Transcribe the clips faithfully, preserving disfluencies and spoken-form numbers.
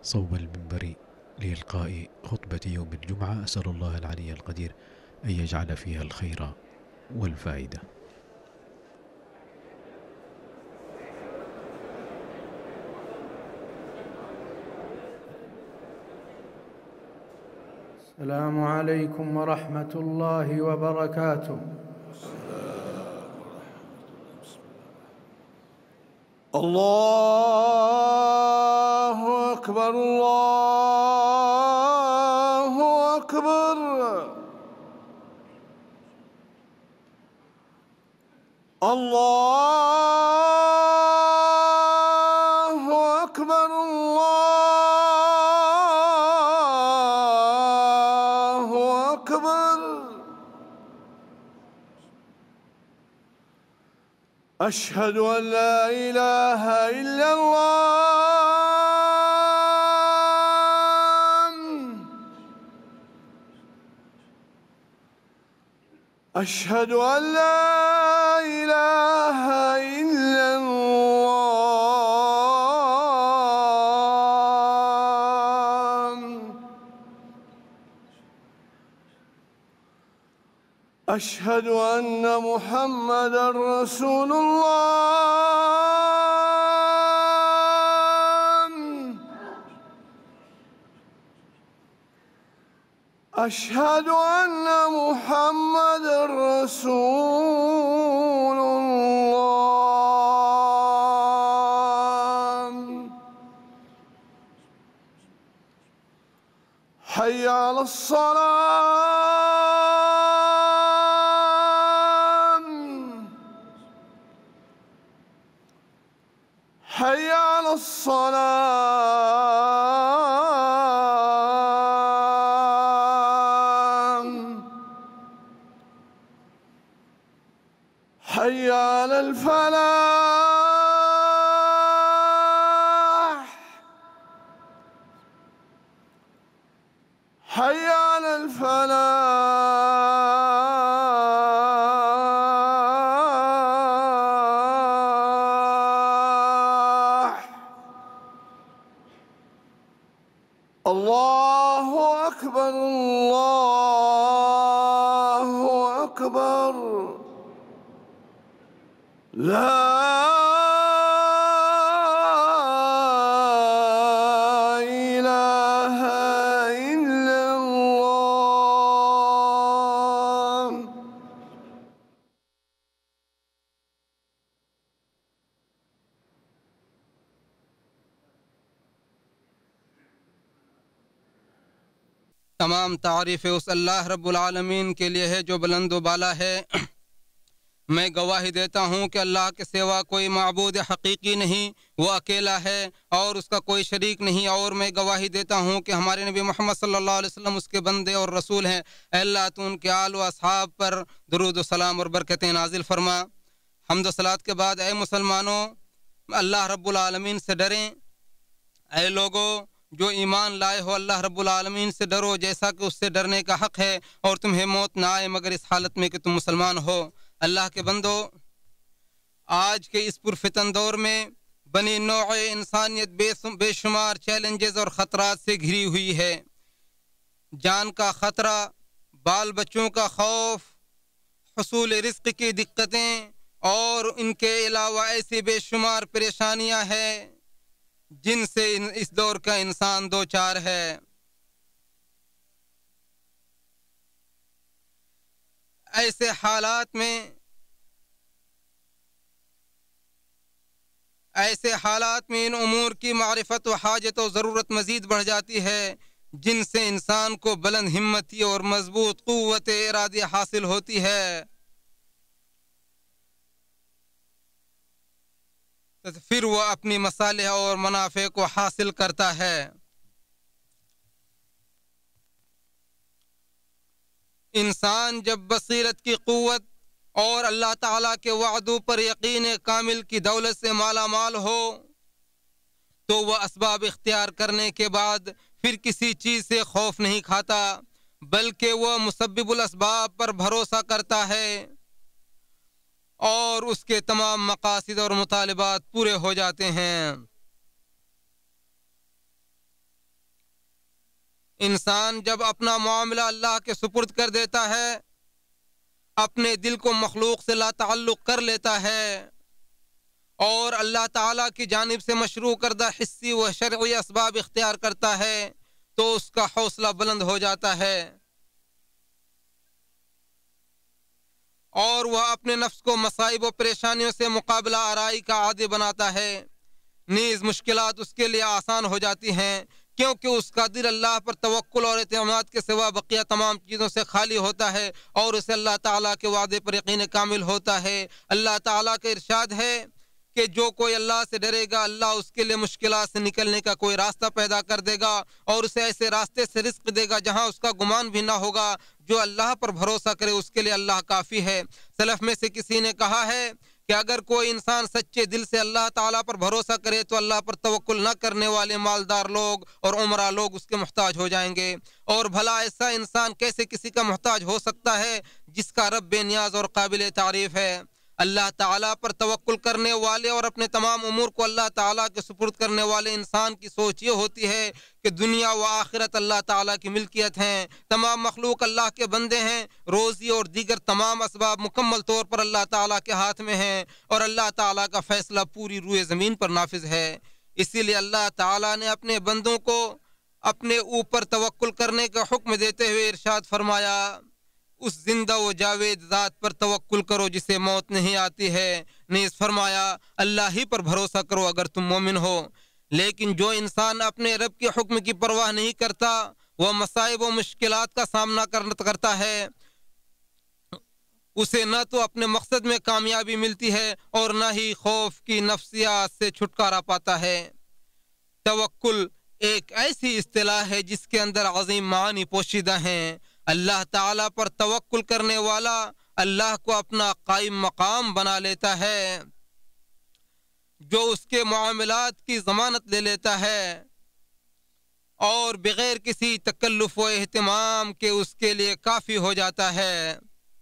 صوب المنبر لإلقاء خطبة يوم الجمعة. أسأل الله العلي القدير أن يجعل فيها الخير والفائدة. السلام عليكم ورحمة الله وبركاته. الله أكبر الله أكبر. الله أكبر الله أكبر. أشهد أن لا إله إلا الله. أشهد أن لا إله إلا الله. أشهد أن محمدًا رسول الله. أشهد أن محمدًا رسول الله. حي على الصلاة. حي على الصلاة. حي على الفلاح. حي على الفلاح. الله أكبر الله أكبر. لا إله إلا الله. تمام تعریف اس اللہ رب العالمین کے لیے ہے جو بلند و بالا ہے۔ میں گواہی دیتا ہوں کہ اللہ کے سوا کوئی معبود حقیقی نہیں، وہ اکیلا ہے اور اس کا کوئی شریک نہیں، اور میں گواہی دیتا ہوں کہ ہمارے نبی محمد صلی اللہ علیہ وسلم اس کے بندے اور رسول ہیں۔ اے اللہ تو ان کے آل و اصحاب پر درود و سلام اور برکتیں نازل فرما۔ حمد و صلات کے بعد اے مسلمانوں، اللہ رب العالمین سے ڈریں۔ اے لوگو جو ایمان لائے ہو، اللہ رب العالمین سے ڈرو جیسا کہ اس سے ڈرنے کا حق ہے، اور تمہیں موت نہ آئے مگر اس حالت میں کہ تم مسلمان ہو۔ اللہ کے بندو، آج کے اس پرفتن دور میں بنی نوع انسانیت بے شمار چیلنجز اور خطرات سے گھری ہوئی ہے۔ جان کا خطرہ، بال بچوں کا خوف، حصول رزق کی دقتیں اور ان کے علاوہ ایسی بے شمار پریشانیاں ہیں جن سے اس دور کا انسان دو چار ہے۔ ایسے حالات میں ایسے حالات میں ان امور کی معرفت و حاجت و ضرورت مزید بڑھ جاتی ہے جن سے انسان کو بلند ہمتی اور مضبوط قوت ارادی حاصل ہوتی ہے۔ تو پھر وہ اپنی مصالح اور منافع کو حاصل کرتا ہے۔ انسان جب بصیرت کی قوت اور اللہ تعالیٰ کے وعدوں پر یقین کامل کی دولت سے مالا مال ہو تو وہ اسباب اختیار کرنے کے بعد پھر کسی چیز سے خوف نہیں کھاتا، بلکہ وہ مسبب الاسباب پر بھروسہ کرتا ہے اور اس کے تمام مقاصد اور مطالبات پورے ہو جاتے ہیں۔ انسان جب اپنا معاملہ اللہ کے سپرد کر دیتا ہے، اپنے دل کو مخلوق سے لا تعلق کر لیتا ہے اور اللہ تعالیٰ کی جانب سے مشروع کردہ حسی و شرعی اسباب اختیار کرتا ہے تو اس کا حوصلہ بلند ہو جاتا ہے اور وہ اپنے نفس کو مصائب و پریشانیوں سے مقابلہ آرائی کا عادی بناتا ہے۔ نیز مشکلات اس کے لیے آسان ہو جاتی ہیں کیونکہ اس کا دل اللہ پر توکل اور اعتماد کے سوا بقیہ تمام چیزوں سے خالی ہوتا ہے اور اسے اللہ تعالیٰ کے وعدے پر یقین کامل ہوتا ہے۔ اللہ تعالیٰ کا ارشاد ہے کہ جو کوئی اللہ سے ڈرے گا، اللہ اس کے لیے مشکلات سے نکلنے کا کوئی راستہ پیدا کر دے گا اور اسے ایسے راستے سے رزق دے گا جہاں اس کا گمان بھی نہ ہوگا۔ جو اللہ پر بھروسہ کرے اس کے لیے اللہ کافی ہے۔ سلف میں سے کسی نے کہا ہے کہ اگر کوئی انسان سچے دل سے اللہ تعالیٰ پر بھروسہ کرے تو اللہ پر توکل نہ کرنے والے مالدار لوگ اور عمرہ لوگ اس کے محتاج ہو جائیں گے، اور بھلا ایسا انسان کیسے کسی کا محتاج ہو سکتا ہے جس کا رب بے نیاز اور قابل تعریف ہے۔ اللہ تعالیٰ پر توکل کرنے والے اور اپنے تمام امور کو اللہ تعالیٰ کے سپرد کرنے والے انسان کی سوچ یہ ہوتی ہے کہ دنیا و آخرت اللہ تعالیٰ کی ملکیت ہیں، تمام مخلوق اللہ کے بندے ہیں، روزی اور دیگر تمام اسباب مکمل طور پر اللہ تعالیٰ کے ہاتھ میں ہیں اور اللہ تعالیٰ کا فیصلہ پوری روئے زمین پر نافذ ہے۔ اسی لیے اللہ تعالیٰ نے اپنے بندوں کو اپنے اوپر توکل کرنے کا حکم دیتے ہوئے ارشاد فرمایا، اس زندہ و جاوید ذات پر توکل کرو جسے موت نہیں آتی ہے۔ نیز فرمایا اللہ ہی پر بھروسہ کرو اگر تم مومن ہو۔ لیکن جو انسان اپنے رب کے حکم کی پرواہ نہیں کرتا، وہ مصائب و مشکلات کا سامنا کرتا ہے، اسے نہ تو اپنے مقصد میں کامیابی ملتی ہے اور نہ ہی خوف کی نفسیات سے چھٹکارا پاتا ہے۔ توکل ایک ایسی اصطلاح ہے جس کے اندر عظیم معانی پوشیدہ ہیں۔ اللہ تعالیٰ پر توکل کرنے والا اللہ کو اپنا قائم مقام بنا لیتا ہے، جو اس کے معاملات کی ضمانت لے لیتا ہے اور بغیر کسی تکلف و اہتمام کے اس کے لیے کافی ہو جاتا ہے۔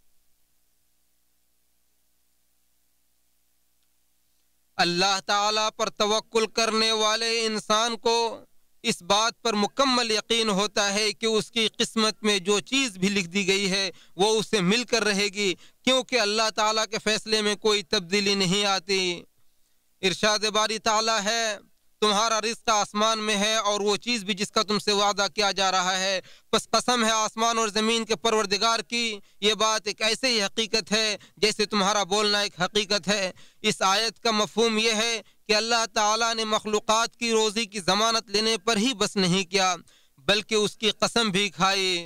اللہ تعالیٰ پر توکل کرنے والے انسان کو اس بات پر مکمل یقین ہوتا ہے کہ اس کی قسمت میں جو چیز بھی لکھ دی گئی ہے وہ اسے مل کر رہے گی، کیونکہ اللہ تعالیٰ کے فیصلے میں کوئی تبدیلی نہیں آتی۔ ارشاد باری تعالیٰ ہے، تمہارا رزق آسمان میں ہے اور وہ چیز بھی جس کا تم سے وعدہ کیا جا رہا ہے، پس قسم ہے آسمان اور زمین کے پروردگار کی، یہ بات ایک ایسے ہی حقیقت ہے جیسے تمہارا بولنا ایک حقیقت ہے۔ اس آیت کا مفہوم یہ ہے کہ اللہ تعالیٰ نے مخلوقات کی روزی کی ضمانت لینے پر ہی بس نہیں کیا بلکہ اس کی قسم بھی کھائی۔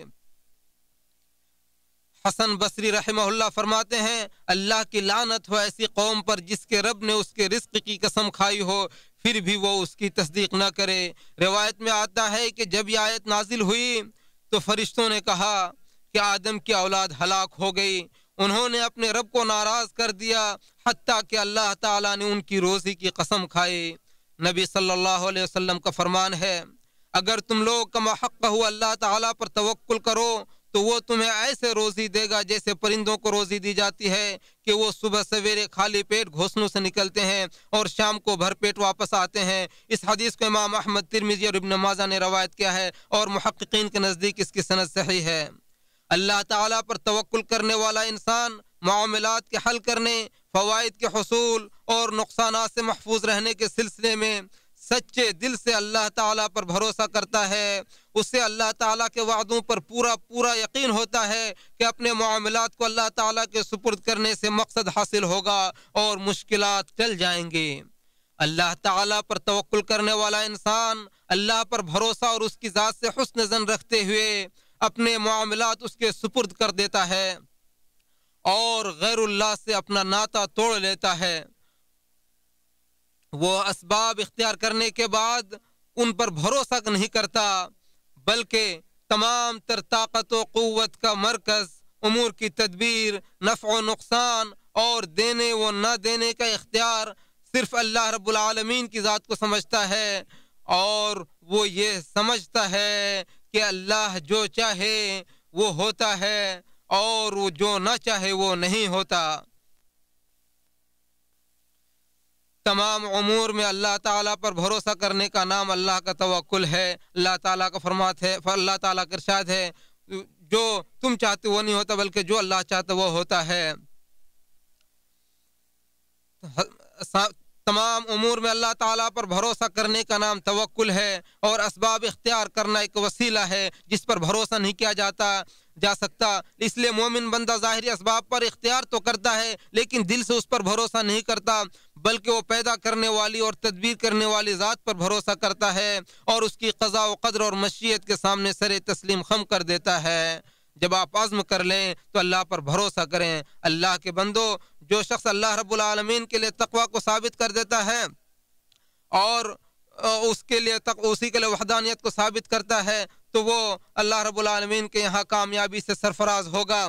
حسن بصری رحمہ اللہ فرماتے ہیں، اللہ کی لعنت ہو ایسی قوم پر جس کے رب نے اس کے رزق کی قسم کھائی ہو پھر بھی وہ اس کی تصدیق نہ کرے۔ روایت میں آتا ہے کہ جب یہ آیت نازل ہوئی تو فرشتوں نے کہا کہ آدم کی اولاد ہلاک ہو گئی، انہوں نے اپنے رب کو ناراض کر دیا حتیٰ کہ اللہ تعالیٰ نے ان کی روزی کی قسم کھائی۔ نبی صلی اللہ علیہ وسلم کا فرمان ہے، اگر تم لوگ کما حق ہو اللہ تعالیٰ پر توکل کرو تو وہ تمہیں ایسے روزی دے گا جیسے پرندوں کو روزی دی جاتی ہے کہ وہ صبح سویرے خالی پیٹ گھونسلوں سے نکلتے ہیں اور شام کو بھر پیٹ واپس آتے ہیں۔ اس حدیث کو امام احمد، ترمذی اور ابن ماجہ نے روایت کیا ہے اور محققین کے نزدیک اس کی سند صحیح ہے۔ اللہ تعالیٰ پر توکل کرنے والا انسان معاملات کے حل کرنے، فوائد کے حصول اور نقصانات سے محفوظ رہنے کے سلسلے میں سچے دل سے اللہ تعالیٰ پر بھروسہ کرتا ہے۔ اسے اللہ تعالیٰ کے وعدوں پر پورا پورا یقین ہوتا ہے کہ اپنے معاملات کو اللہ تعالیٰ کے سپرد کرنے سے مقصد حاصل ہوگا اور مشکلات ٹل جائیں گے۔ اللہ تعالیٰ پر توکل کرنے والا انسان اللہ پر بھروسہ اور اس کی ذات سے حسن ظن رکھتے ہوئے اپنے معاملات اس کے سپرد کر دیتا ہے اور غیر اللہ سے اپنا ناطہ توڑ لیتا ہے۔ وہ اسباب اختیار کرنے کے بعد ان پر بھروسہ نہیں کرتا بلکہ تمام تر طاقت و قوت کا مرکز، امور کی تدبیر، نفع و نقصان اور دینے و نہ دینے کا اختیار صرف اللہ رب العالمین کی ذات کو سمجھتا ہے اور وہ یہ سمجھتا ہے کہ اللہ جو چاہے وہ ہوتا ہے اور وہ جو نہ چاہے وہ نہیں ہوتا۔ تمام امور میں اللہ تعالیٰ پر بھروسہ کرنے کا نام اللہ کا توکل ہے۔ اللہ تعالیٰ کا فرمات ہے، اللہ تعالیٰ کا ارشاد ہے جو تم چاہتے وہ نہیں ہوتا بلکہ جو اللہ چاہتا وہ ہوتا ہے۔ تمام امور میں اللہ تعالیٰ پر بھروسہ کرنے کا نام توکل ہے، اور اسباب اختیار کرنا ایک وسیلہ ہے جس پر بھروسہ نہیں کیا جاتا جا سکتا۔ اس لیے مومن بندہ ظاہری اسباب پر اختیار تو کرتا ہے لیکن دل سے اس پر بھروسہ نہیں کرتا، بلکہ وہ پیدا کرنے والی اور تدبیر کرنے والی ذات پر بھروسہ کرتا ہے اور اس کی قضاء و قدر اور مشیت کے سامنے سر تسلیم خم کر دیتا ہے۔ جب آپ عزم کر لیں تو اللہ پر بھروسہ کریں۔ اللہ کے بندو، جو شخص اللہ رب العالمین کے لیے تقوی کو ثابت کر دیتا ہے اور اس کے لیے اسی کے لیے وحدانیت کو ثابت کرتا ہے تو وہ اللہ رب العالمین کے یہاں کامیابی سے سرفراز ہوگا۔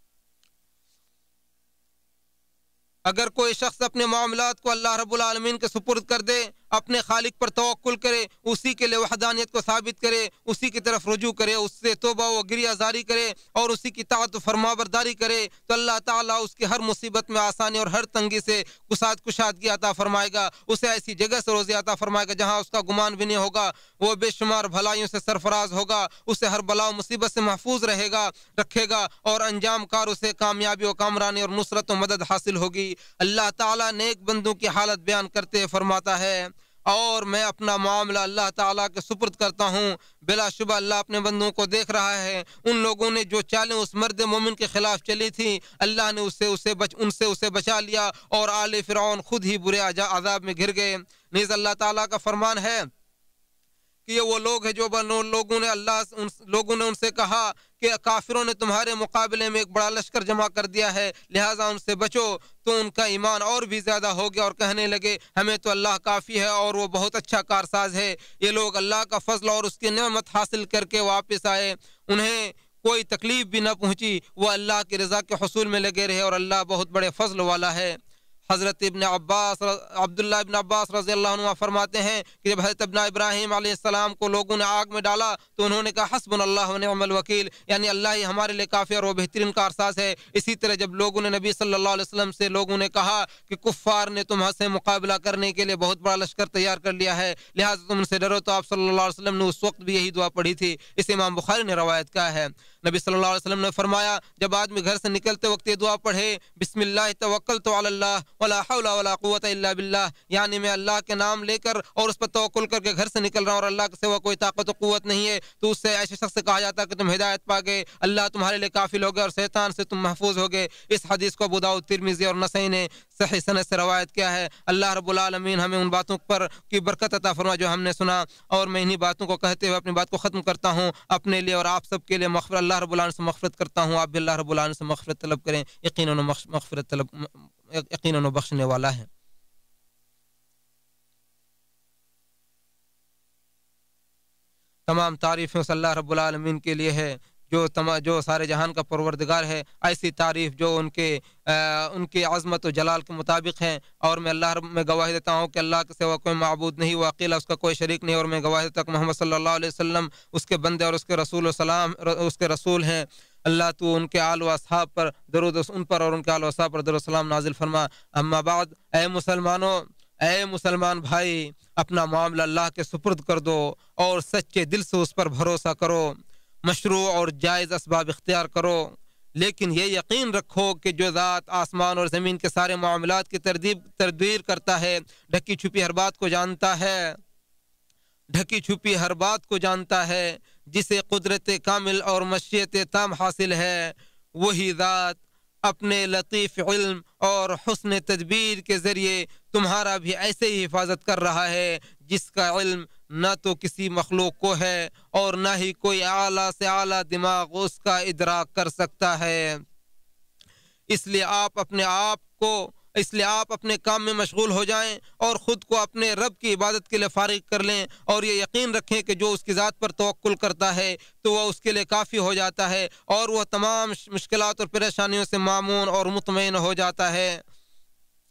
اگر کوئی شخص اپنے معاملات کو اللہ رب العالمین کے سپرد کر دے، اپنے خالق پر توکل کرے، اسی کے لیے وحدانیت کو ثابت کرے، اسی کی طرف رجوع کرے، اس سے توبہ و گریہ زاری کرے اور اسی کی طاعت و فرما برداری کرے تو اللہ تعالیٰ اس کی ہر مصیبت میں آسانی اور ہر تنگی سے کساد کشادگی عطا فرمائے گا، اسے ایسی جگہ سے روزی عطا فرمائے گا جہاں اس کا گمان بھی نہیں ہوگا، وہ بے شمار بھلائیوں سے سرفراز ہوگا، اسے ہر بلا و مصیبت سے محفوظ رہے گا رکھے گا اور انجام کار اسے کامیابی و کامرانی اور نصرت و مدد حاصل ہوگی۔ اللہ تعالیٰ نیک بندوں کی حالت بیان کرتے فرماتا ہے، اور میں اپنا معاملہ اللہ تعالیٰ کے سپرد کرتا ہوں، بلا شبہ اللہ اپنے بندوں کو دیکھ رہا ہے۔ ان لوگوں نے جو چالیں اس مرد مومن کے خلاف چلی تھیں، اللہ نے اسے اسے بچ ان سے اسے بچا لیا اور آل فرعون خود ہی برے عذاب میں گر گئے۔ نیز اللہ تعالیٰ کا فرمان ہے کہ یہ وہ لوگ ہیں جو لوگوں نے اللہ ان لوگوں نے ان سے کہا کہ کافروں نے تمہارے مقابلے میں ایک بڑا لشکر جمع کر دیا ہے، لہٰذا ان سے بچو، تو ان کا ایمان اور بھی زیادہ ہو گیا اور کہنے لگے ہمیں تو اللہ کافی ہے اور وہ بہت اچھا کارساز ہے۔ یہ لوگ اللہ کا فضل اور اس کی نعمت حاصل کر کے واپس آئے، انہیں کوئی تکلیف بھی نہ پہنچی، وہ اللہ کی رضا کے حصول میں لگے رہے اور اللہ بہت بڑے فضل والا ہے۔ حضرت ابن عباس عبداللہ ابن عباس رضی اللہ عنہ فرماتے ہیں کہ جب حضرت ابن ابراہیم علیہ السلام کو لوگوں نے آگ میں ڈالا تو انہوں نے کہا حسبنا اللہ و نعم الوکیل، یعنی اللہ ہی ہمارے لیے کافی اور وہ بہترین کارساز ہے۔ اسی طرح جب لوگوں نے نبی صلی اللہ علیہ وسلم سے لوگوں نے کہا کہ کفار نے تم سے مقابلہ کرنے کے لیے بہت بڑا لشکر تیار کر لیا ہے لہٰذا تم ان سے ڈرو، تو آپ صلی اللہ علیہ وسلم نے اس وقت بھی یہی دعا پڑھی تھی۔ اس امام بخاری نے روایت کیا ہے، نبی صلی اللہ علیہ وسلم نے فرمایا جب آدمی گھر سے نکلتے وقت یہ دعا پڑھے بسم اللہ توکلت علی اللہ ولا حول ولا قوت الا باللہ، یعنی میں اللہ کے نام لے کر اور اس پر توکل کر کے گھر سے نکل رہا ہوں اور اللہ کے سوا کوئی طاقت و قوت نہیں ہے، تو اس سے ایسے شخص سے کہا جاتا ہے کہ تم ہدایت پا گئے، اللہ تمہارے لیے کافل ہو گئے اور شیطان سے تم محفوظ ہو گئے۔ اس حدیث کو ابو داؤد، ترمذی اور نسائی نے صحیح سند سے روایت کیا ہے۔ اللہ رب العالمین ہمیں ان باتوں پر کی برکت عطا فرمائے جو ہم نے سنا، اور میں انہی باتوں کو کہتے ہوئے اپنی بات کو ختم کرتا ہوں۔ اپنے لیے اور آپ سب کے لیے مغفرت اللہ رب العالمین سے مغفرت کرتا ہوں، آپ بھی اللہ رب العالمین سے مغفرت طلب کریں، یقیناً مغفرت طلب یقیناً بخشنے والا ہے۔ تمام تعریفیں اس اللہ رب العالمین کے لیے ہے جو تما جو سارے جہان کا پروردگار ہے، ایسی تعریف جو ان کے ان کی عظمت و جلال کے مطابق ہیں، اور میں اللہ رب میں گواہی دیتا ہوں کہ اللہ کے سوا کوئی معبود نہیں، وہ اکیلا، اس کا کوئی شریک نہیں، اور میں گواہی دیتا ہوں کہ محمد صلی اللہ علیہ وسلم اس کے بندے اور اس کے رسول و سلام اس کے رسول ہیں۔ اللہ تو ان کے آل و اصحاب پر درود ان پر اور ان کے آل و اصحاب پر درود و سلام نازل فرما۔ اما بعد، اے مسلمانوں، اے مسلمان بھائی، اپنا معاملہ اللہ کے سپرد کر دو اور سچے دل سے اس پر بھروسہ کرو، مشروع اور جائز اسباب اختیار کرو، لیکن یہ یقین رکھو کہ جو ذات آسمان اور زمین کے سارے معاملات کی ترتیب تدبیر کرتا ہے، ڈھکی چھپی ہر بات کو جانتا ہے ڈھکی چھپی ہر بات کو جانتا ہے جسے قدرت کامل اور مشیت تام حاصل ہے، وہی ذات اپنے لطیف علم اور حسن تدبیر کے ذریعے تمہارا بھی ایسے ہی حفاظت کر رہا ہے جس کا علم نہ تو کسی مخلوق کو ہے اور نہ ہی کوئی اعلیٰ سے اعلیٰ دماغ اس کا ادراک کر سکتا ہے۔ اس لیے آپ اپنے آپ کو اس لیے آپ اپنے کام میں مشغول ہو جائیں اور خود کو اپنے رب کی عبادت کے لیے فارغ کر لیں، اور یہ یقین رکھیں کہ جو اس کی ذات پر توکل کرتا ہے تو وہ اس کے لیے کافی ہو جاتا ہے اور وہ تمام مشکلات اور پریشانیوں سے مامون اور مطمئن ہو جاتا ہے۔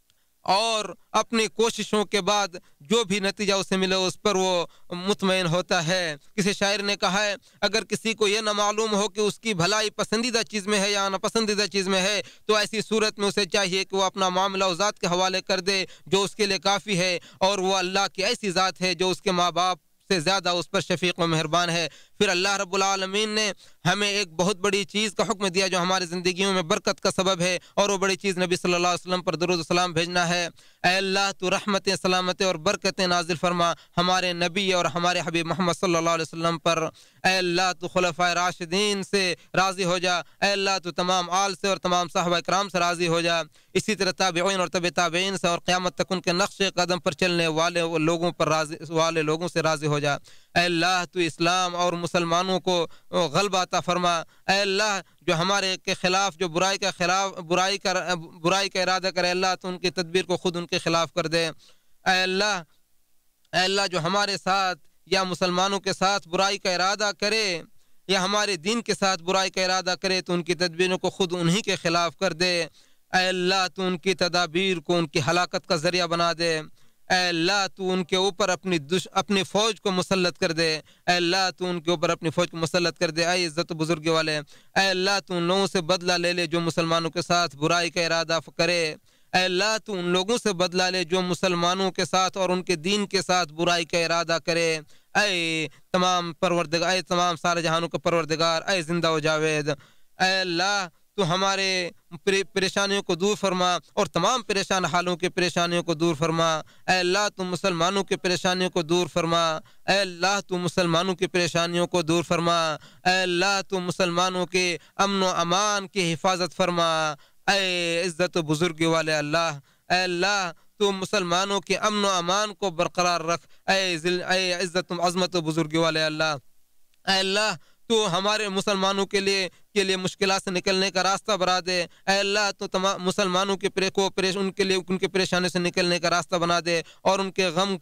اور اپنی کوششوں کے بعد جو بھی نتیجہ اسے ملے اس پر وہ مطمئن ہوتا ہے۔ کسی شاعر نے کہا ہے اگر کسی کو یہ نہ معلوم ہو کہ اس کی بھلائی پسندیدہ چیز میں ہے یا ناپسندیدہ چیز میں ہے تو ایسی صورت میں اسے چاہیے کہ وہ اپنا معاملہ اس ذات کے حوالے کر دے جو اس کے لیے کافی ہے، اور وہ اللہ کی ایسی ذات ہے جو اس کے ماں باپ سے زیادہ اس پر شفیق و مہربان ہے۔ پھر اللہ رب العالمین نے ہمیں ایک بہت بڑی چیز کا حکم دیا جو ہماری زندگیوں میں برکت کا سبب ہے، اور وہ بڑی چیز نبی صلی اللہ علیہ وسلم پر درود و سلام بھیجنا ہے۔ اے اللہ تو رحمتیں، سلامتیں اور برکتیں نازل فرما ہمارے نبی اور ہمارے حبیب محمد صلی اللہ علیہ وسلم پر۔ اے اللہ تو خلفائے راشدین سے راضی ہو جا، اے اللہ تو تمام آل سے اور تمام صحابہ کرام سے راضی ہو جا، اسی طرح تابعین اور تبع تابعین سے اور قیامت تک ان کے نقش قدم پر چلنے والے لوگوں پر راضی والے لوگوں سے راضی ہو جا۔ اے اللہ تو اسلام اور مسلمانوں کو غلبہ عطا فرما۔ اے اللہ جو ہمارے کے خلاف جو برائی کا خلاف برائی کا برائی کا ارادہ کرے اللہ تو ان کی تدبیر کو خود ان کے خلاف کر دے۔ اے اللہ اے اللہ جو ہمارے ساتھ یا مسلمانوں کے ساتھ برائی کا ارادہ کرے یا ہمارے دین کے ساتھ برائی کا ارادہ کرے تو ان کی تدبیروں کو خود انہی کے خلاف کر دے۔ اے اللہ تو ان کی تدابیر کو ان کی ہلاکت کا ذریعہ بنا دے۔ اے اللہ تو ان کے اوپر اپنی دش اپنی فوج کو مسلط کر دے۔ اے اللہ تو ان کے اوپر اپنی فوج کو مسلط کر دے۔ اے عزت و بزرگی والے، اے اللہ تو ان لوگوں سے بدلہ لے لے جو مسلمانوں کے ساتھ برائی کا ارادہ کرے۔ اے اللہ تو ان لوگوں سے بدلہ لے جو مسلمانوں کے ساتھ اور ان کے دین کے ساتھ برائی کا ارادہ کرے۔ اے تمام پروردگار، اے تمام سارے جہانوں کا پروردگار، اے زندہ و جاوید، اے اللہ تو ہمارے پریشانیوں کو دور فرما اور تمام پریشان حالوں کے پریشانیوں کو دور فرما۔ اے اللہ تو مسلمانوں کے پریشانیوں کو دور فرما۔ اے اللہ تو مسلمانوں کی پریشانیوں کو دور فرما۔ اے اللہ تو مسلمانوں کے امن و امان کی حفاظت فرما۔ اے عزت و بزرگی والے اللہ، اے اللہ تو مسلمانوں کے امن و امان کو برقرار رکھ۔ اے اے عزت و عظمت و بزرگی والے اللہ، اے اللہ تو ہمارے مسلمانوں کے لیے کے لیے مشکلات سے نکلنے کا راستہ بنا دے۔ اے اللہ تو تمام مسلمانوں کے کو ان کے لیے ان کے پریشانی سے نکلنے کا راستہ بنا دے اور ان کے غم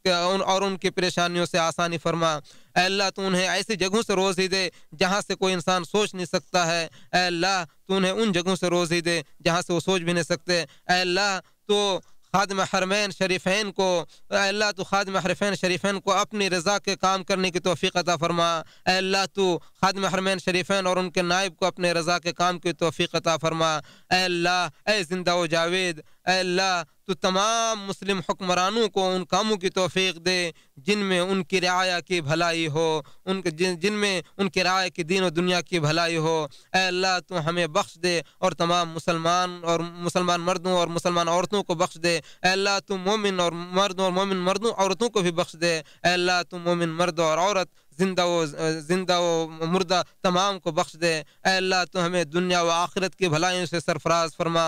اور ان کی پریشانیوں سے آسانی فرما۔ اے اللہ تو انہیں ایسی جگہوں سے روزی دے جہاں سے کوئی انسان سوچ نہیں سکتا ہے۔ اے اللہ تو انہیں ان جگہوں سے روزی دے جہاں سے وہ سوچ بھی نہیں سکتے۔ اے اللہ تو خادم حرمین شریفین کو اے اللہ تو خادم حرمین شریفین کو اپنی رضا کے کام کرنے کی توفیق عطا فرما۔ اے اللہ تو خادم حرمین شریفین اور ان کے نائب کو اپنے رضا کے کام کی توفیق عطا فرما۔ اے اللہ اے زندہ و جاوید، اے اللہ تو تمام مسلم حکمرانوں کو ان کاموں کی توفیق دے جن میں ان کی رعایا کی بھلائی ہو، ان کے جن, جن میں ان کی رعایا کی دین و دنیا کی بھلائی ہو۔ اے اللہ تو ہمیں بخش دے اور تمام مسلمان اور مسلمان مردوں اور مسلمان عورتوں کو بخش دے۔ اے اللہ تو مومن اور مردوں اور مومن مردوں عورتوں کو بھی بخش دے۔ اے اللہ تو مومن مرد اور عورت زندہ و زندہ و مردہ تمام کو بخش دے۔ اے اللہ تو ہمیں دنیا و آخرت کی بھلائیوں سے سرفراز فرما۔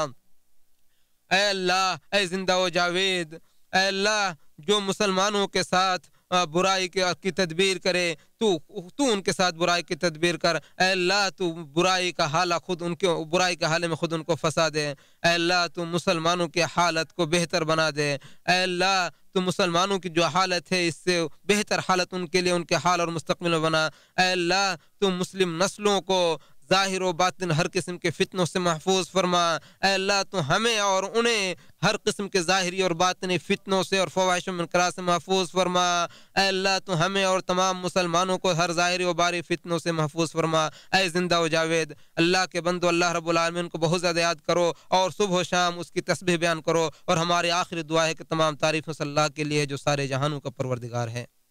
اے اللہ اے زندہ و جاوید، اے اللہ جو مسلمانوں کے ساتھ برائی کی تدبیر کرے تو تو ان کے ساتھ برائی کی تدبیر کر۔ اے اللہ تو برائی کا حالہ خود ان کے برائی کے حالے میں خود ان کو پھنسا دے۔ اے اللہ تو مسلمانوں کی حالت کو بہتر بنا دے۔ اے اللہ تو مسلمانوں کی جو حالت ہے اس سے بہتر حالت ان کے لیے ان کے حال اور مستقبل میں بنا۔ اے اللہ تو مسلم نسلوں کو ظاہر و باطن ہر قسم کے فتنوں سے محفوظ فرما۔ اے اللہ تو ہمیں اور انہیں ہر قسم کے ظاہری اور باطنی فتنوں سے اور فواحش و منکرات سے محفوظ فرما۔ اے اللہ تو ہمیں اور تمام مسلمانوں کو ہر ظاہری و باطنی فتنوں سے محفوظ فرما۔ اے زندہ و جاوید اللہ کے بندو، اللہ رب العالمین کو بہت زیادہ یاد کرو اور صبح و شام اس کی تسبیح بیان کرو، اور ہماری آخری دعا ہے کہ تمام تعریفوں سے اللہ کے لیے جو سارے جہانوں کا پروردگار ہے۔